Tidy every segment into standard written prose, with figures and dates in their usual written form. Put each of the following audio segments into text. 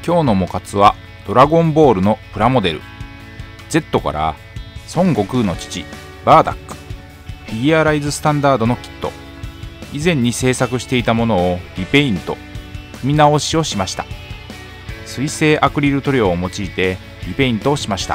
今日のモカツはドラゴンボールのプラモデル Z から孫悟空の父バーダックフィギュアライズスタンダードのキット、以前に制作していたものをリペイント組み直しをしました。水性アクリル塗料を用いてリペイントをしました。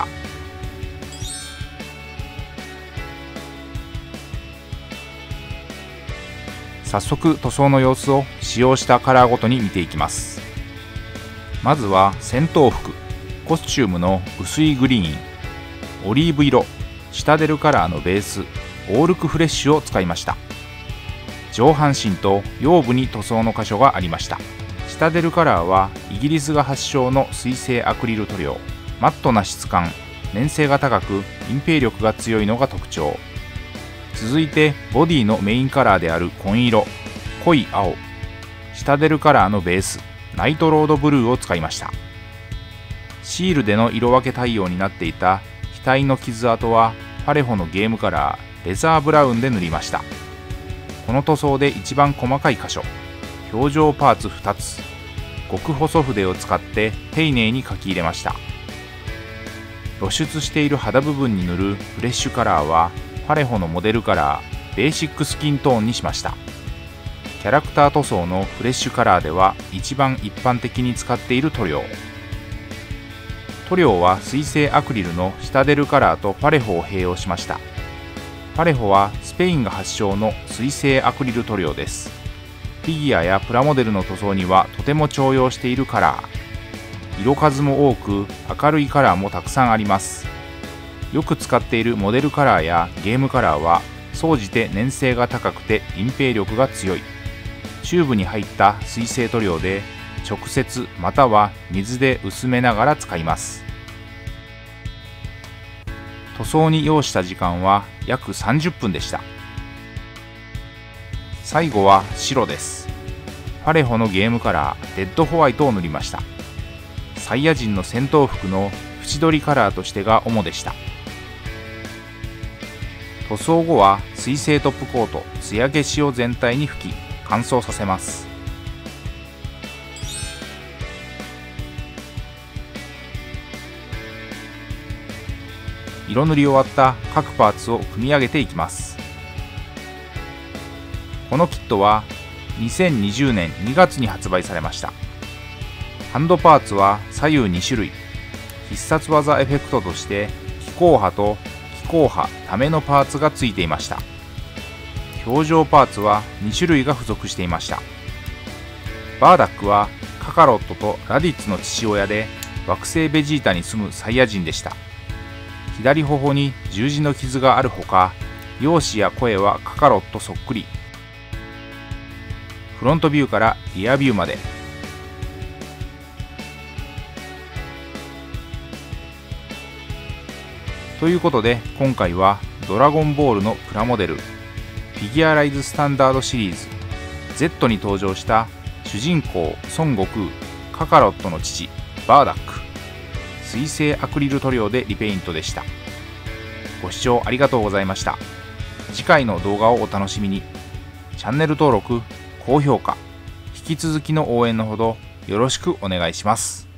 早速塗装の様子を使用したカラーごとに見ていきます。まずは戦闘服コスチュームの薄いグリーン、オリーブ色、シタデルカラーのベースオールクフレッシュを使いました。上半身と腰部に塗装の箇所がありました。シタデルカラーはイギリスが発祥の水性アクリル塗料、マットな質感、粘性が高く隠蔽力が強いのが特徴。続いてボディのメインカラーである紺色、濃い青、シタデルカラーのベースナイトロードブルーを使いました。シールでの色分け対応になっていた額の傷跡はパレホのゲームカラーレザーブラウンで塗りました。この塗装で一番細かい箇所、表情パーツ2つ、極細筆を使って丁寧に描き入れました。露出している肌部分に塗るフレッシュカラーはパレホのモデルカラーベーシックスキントーンにしました。キャラクター塗装のフレッシュカラーでは一番一般的に使っている塗料。塗料は水性アクリルのシタデルカラーとパレホを併用しました。パレホはスペインが発祥の水性アクリル塗料です。フィギュアやプラモデルの塗装にはとても重用しているカラー。色数も多く明るいカラーもたくさんあります。よく使っているモデルカラーやゲームカラーは総じて粘性が高くて隠蔽力が強い。チューブに入った水性塗料で直接または水で薄めながら使います。塗装に要した時間は約30分でした。最後は白です。パレホのゲームカラーレッドホワイトを塗りました。サイヤ人の戦闘服の縁取りカラーとしてが主でした。塗装後は水性トップコート艶消しを全体に拭き乾燥させます。色塗り終わった各パーツを組み上げていきます。このキットは2020年2月に発売されました。ハンドパーツは左右2種類、必殺技エフェクトとして気候波と気候波ためのパーツがついていました。表情パーツは2種類が付属していました。バーダックはカカロットとラディッツの父親で惑星ベジータに住むサイヤ人でした。左頬に十字の傷があるほか、容姿や声はカカロットそっくり。フロントビューからリアビューまで。ということで今回はドラゴンボールのプラモデルフィギュアライズスタンダードシリーズ Z に登場した主人公孫悟空、カカロットの父バーダック、水性アクリル塗料でリペイントでした。ご視聴ありがとうございました。次回の動画をお楽しみに。チャンネル登録、高評価、引き続きの応援のほどよろしくお願いします。